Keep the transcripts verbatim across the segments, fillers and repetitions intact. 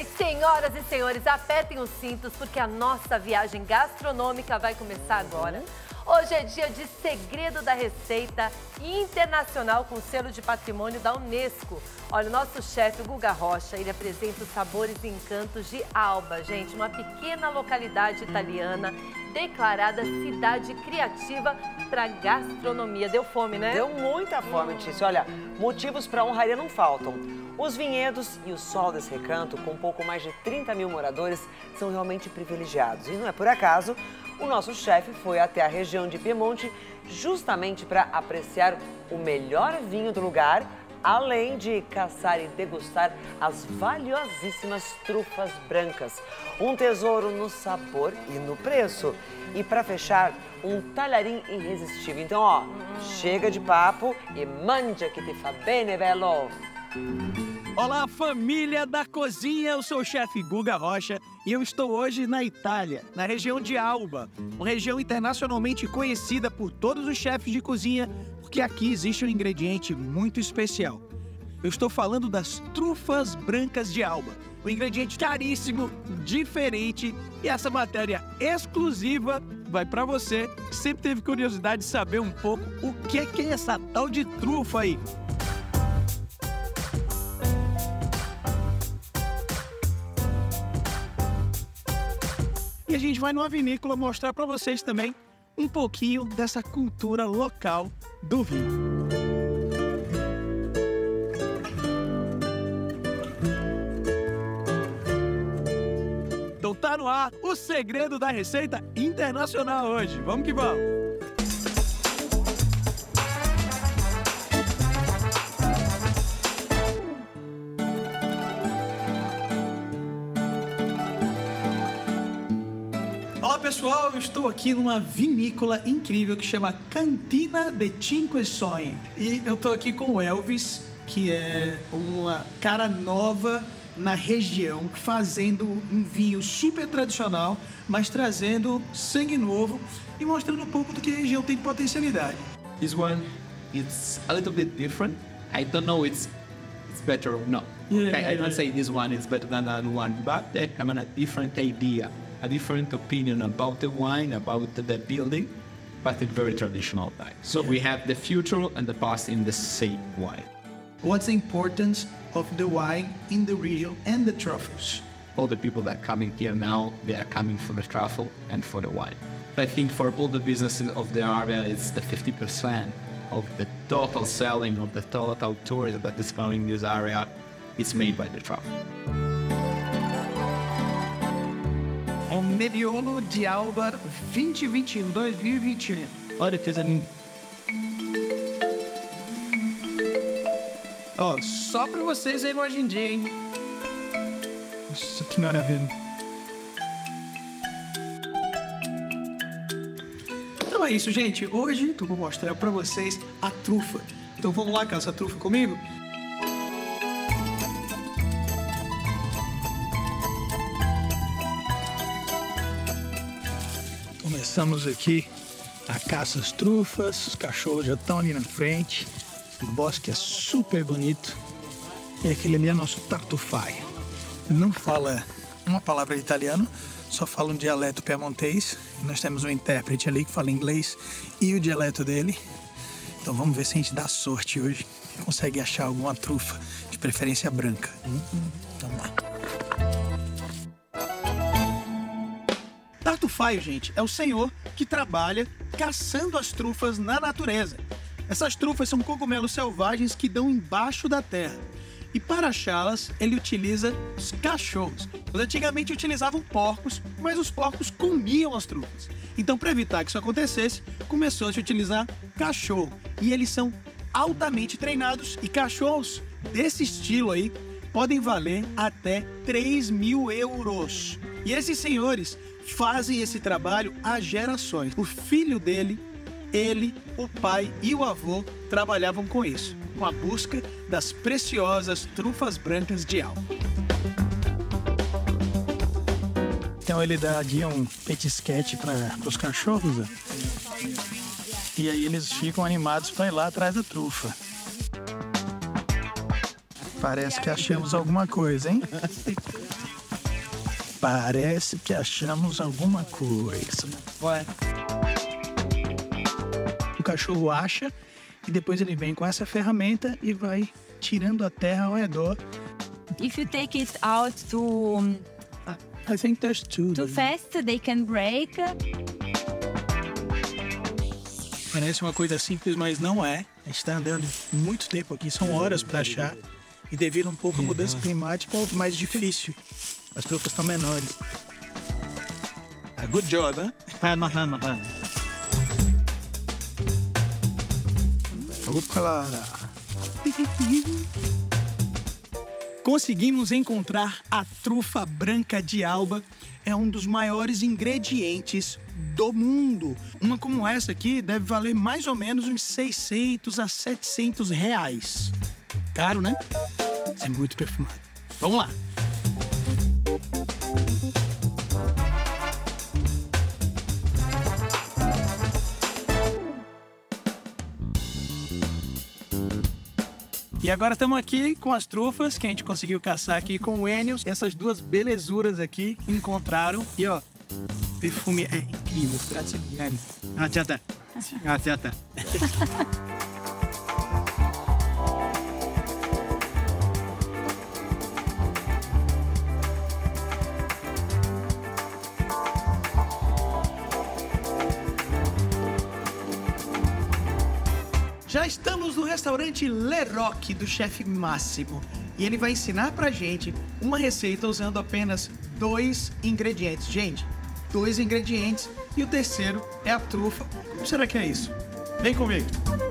Senhoras e senhores, apertem os cintos porque a nossa viagem gastronômica vai começar agora. Hoje é dia de Segredo da Receita Internacional com selo de patrimônio da Unesco. Olha, o nosso chefe, o Guga Rocha, ele apresenta os sabores e encantos de Alba, gente, uma pequena localidade italiana declarada cidade criativa para gastronomia. Deu fome, né? Deu muita fome, Tícia. Olha, motivos para honraria não faltam. Os vinhedos e o sol desse recanto, com pouco mais de trinta mil moradores, são realmente privilegiados. E não é por acaso, o nosso chefe foi até a região de Piemonte justamente para apreciar o melhor vinho do lugar, além de caçar e degustar as valiosíssimas trufas brancas. Um tesouro no sabor e no preço. E para fechar, um talharim irresistível. Então, ó, chega de papo e mangia que te fa bene, bello! Olá, família da cozinha, eu sou o chefe Guga Rocha e eu estou hoje na Itália, na região de Alba, uma região internacionalmente conhecida por todos os chefes de cozinha, porque aqui existe um ingrediente muito especial. Eu estou falando das trufas brancas de Alba, um ingrediente caríssimo, diferente, e essa matéria exclusiva vai para você que sempre teve curiosidade de saber um pouco o que é, que é essa tal de trufa aí. E a gente vai numa vinícola mostrar para vocês também um pouquinho dessa cultura local do vinho. Então tá no ar o segredo da receita internacional hoje. Vamos que vamos! Olá pessoal, eu estou aqui numa vinícola incrível que chama Cantina de Cinque Sogne. E eu estou aqui com o Elvis, que é uma cara nova na região, fazendo um vinho super tradicional, mas trazendo sangue novo e mostrando um pouco do que a região tem de potencialidade. This one, it's a little bit different. I don't know it's it's better or not. Yeah, I, I don't yeah. say this one is better than that one, but I have a different idea, a different opinion about the wine, about the building, but it's very traditional type. So we have the future and the past in the same wine. What's the importance of the wine in the region and the truffles? All the people that are coming here now, they are coming for the truffle and for the wine. I think for all the businesses of the area, it's the fifty percent of the total selling, of the total tourism that is coming in this area, it's made by the truffle. O Nebbiolo de Alba vinte vinte e um, dois mil e vinte e um. Olha, fez ali. Ó, só pra vocês aí hoje em dia, hein? Nossa, que maravilha. Então é isso, gente. Hoje eu vou mostrar pra vocês a trufa. Então vamos lá, caça a trufa comigo? Começamos aqui a caça às trufas, os cachorros já estão ali na frente, o bosque é super bonito e aquele ali é nosso tartufaio. Não fala uma palavra de italiano, só fala um dialeto piemontês. Nós temos um intérprete ali que fala inglês e o dialeto dele. Então vamos ver se a gente dá sorte hoje e consegue achar alguma trufa, de preferência branca. Vamos lá. Tartufaio, gente, é o senhor que trabalha caçando as trufas na natureza. Essas trufas são cogumelos selvagens que dão embaixo da terra. E para achá-las, ele utiliza os cachorros. Eles antigamente utilizavam porcos, mas os porcos comiam as trufas. Então, para evitar que isso acontecesse, começou a se utilizar cachorro. E eles são altamente treinados e cachorros desse estilo aí podem valer até três mil euros. E esses senhores fazem esse trabalho há gerações. O filho dele, ele, o pai e o avô trabalhavam com isso, com a busca das preciosas trufas brancas de Alba. Então ele dá aqui um petisquete para os cachorros, ó. E aí eles ficam animados para ir lá atrás da trufa. Parece que achamos alguma coisa, hein? Parece que achamos alguma coisa. Ué. O cachorro acha e depois ele vem com essa ferramenta e vai tirando a terra ao redor. If you take it out too, um, I think there's two. too fast, they can break. Parece uma coisa simples, mas não é. A gente está andando muito tempo aqui, são horas para achar. E devido um pouco à mudança climática, é mais difícil. As trufas estão menores. Ah, good job, hein? Opa lá. Conseguimos encontrar a trufa branca de alba. É um dos maiores ingredientes do mundo. Uma como essa aqui deve valer mais ou menos uns seiscentos a setecentos reais. Caro, né? É muito perfumado. Vamos lá. E agora estamos aqui com as trufas que a gente conseguiu caçar aqui com o Enio. Essas duas belezuras aqui encontraram. E ó, perfume é incrível. Grazie mille. Ah, já tá. Ah, já tá. Já estamos no restaurante Le Roc do chefe Máximo e ele vai ensinar pra gente uma receita usando apenas dois ingredientes. Gente, dois ingredientes e o terceiro é a trufa. Como será que é isso? Vem comigo.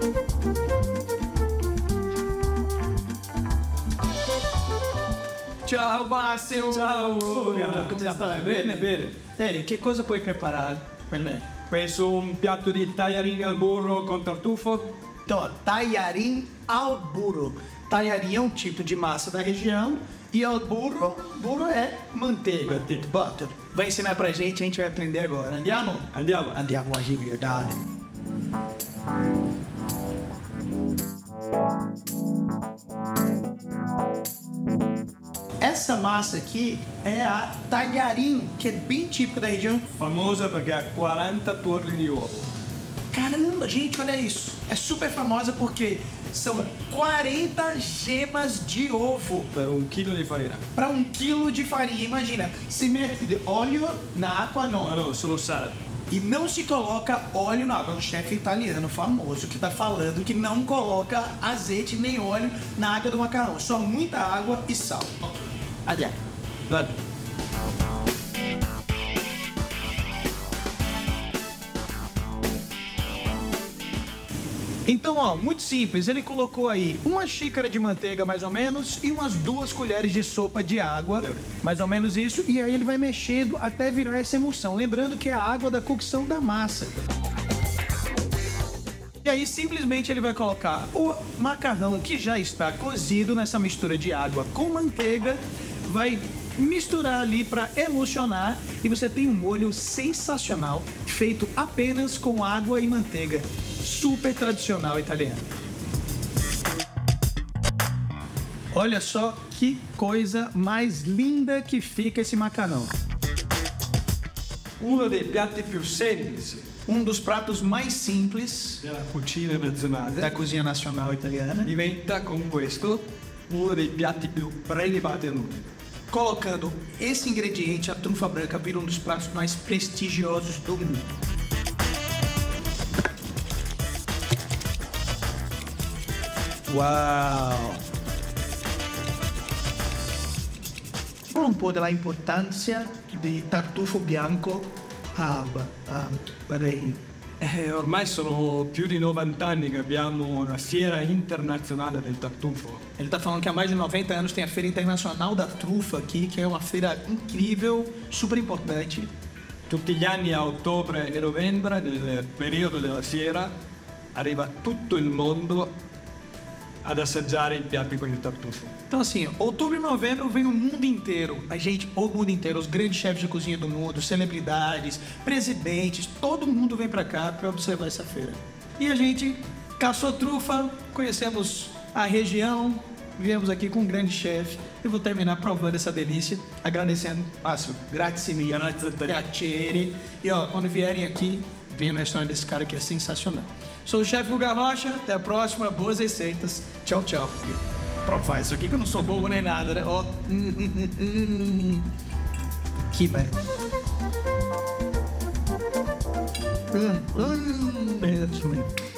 Ciao Máximo! Ciao! Come stai? Bene, bene. Eri, che cosa puoi preparare per me? Penso un piatto di tagliarini al burro con tartufo. Então, ó, tallarim al burro. Tallarim é um tipo de massa da região e al burro, burro é manteiga, butter. Vai ensinar pra gente, a gente vai aprender agora. Andiamo? Andiamo. Andiamo a verdade. Essa massa aqui é a tallarim, que é bem típica da região. Famosa perché ha quaranta torri di uovo. Caramba, gente, olha isso. É super famosa porque são quarenta gemas de ovo. Per un chilo di farina. Para um quilo de farinha, imagina. Se mete óleo na água, não. Ma no, solo sale. E não se coloca óleo na água. Um chefe italiano famoso que tá falando que não coloca azeite nem óleo na água do macarrão. Só muita água e sal. Aliás, Vai. então, ó, muito simples. Ele colocou aí uma xícara de manteiga, mais ou menos, e umas duas colheres de sopa de água, mais ou menos isso. E aí ele vai mexendo até virar essa emulsão. Lembrando que é a água da cocção da massa. E aí, simplesmente, ele vai colocar o macarrão que já está cozido nessa mistura de água com manteiga. Vai misturar ali para emulsionar e você tem um molho sensacional feito apenas com água e manteiga. Super tradicional italiano. Olha só que coisa mais linda que fica esse macarrão. Uno dei piatti più semplici Um dos pratos mais simples della cucina nazionale da cozinha nacional italiana. diventa con questo uno dei piatti più prelibati al mondo. Colocando esse ingrediente, a trufa branca vira um dos pratos mais prestigiosos do mundo. Wow! Un po' della importanza di tartufo bianco a alba. Ah, vorrei... Eh, ormai sono più di novanta anni che abbiamo una fiera internazionale del tartufo. Ele está falando que há mais de noventa anos tem a Feira Internacional da Trufa aqui, que é uma feira incrível, super importante. Tutti gli anni a ottobre e novembre, nel periodo della fiera, arriva tutto il mondo ad assaggiare i piatti con il tartufo. Então assim, outubro e novembro vem o mundo inteiro. A gente, o mundo inteiro, os grandes chefes de cozinha do mundo, celebridades, presidentes, todo mundo vem pra cá para observar essa feira. E a gente caçou trufa, conhecemos a região, viemos aqui com um grande chefe e vou terminar provando essa delícia, agradecendo, Márcio, grazie mille, piacere. E ó, quando vierem aqui, venham na história desse cara que é sensacional. Sou o chefe Guga Rocha, até a próxima, boas receitas. Tchau, tchau. Provar isso aqui que eu não sou bobo nem nada, né? Ó. Que velho. Hum, hum, é,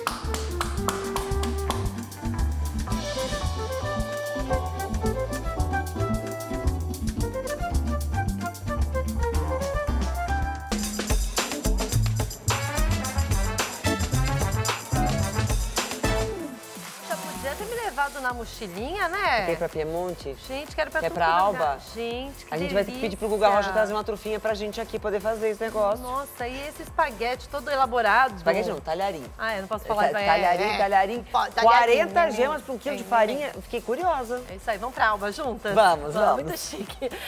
na mochilinha, né? Quer ir pra Piemonte? Gente, quero pra Quer tudo pra Alba? Gente, que A gente delícia. vai ter que pedir pro Guga Rocha trazer uma trufinha pra gente aqui poder fazer esse negócio. Nossa, e esse espaguete todo elaborado? Espaguete não, talharim. Ah, eu não posso falar. Talharim, é, talharim. talharim. quarenta gemas pra um quilo de farinha. Fiquei curiosa. É isso aí, vamos pra Alba juntas? Vamos, vamos. Muito chique.